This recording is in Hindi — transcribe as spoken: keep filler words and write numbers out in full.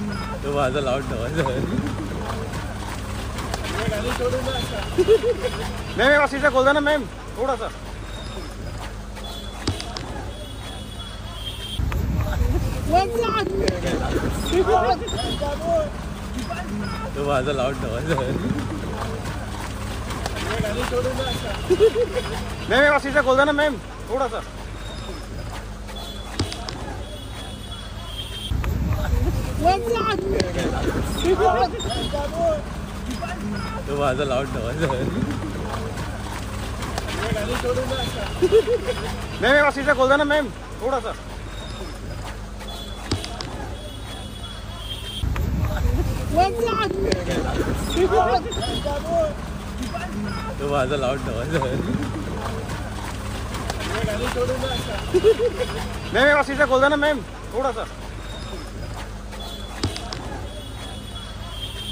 तो माझा लाऊड ठेवायचं मैम एक शीशा खोल देना मैम थोड़ा सा। तो माझा लाऊड ठेवायचं मैम एक शीशा खोल देना मैम थोड़ा सा। तो माझा लाऊड ठेवायचं मैम एक शीशा खोल देना मैम थोड़ा सा। तो माझा लाऊड ठेवायचं मैम एक शीशा खोल देना मैम थोड़ा सा।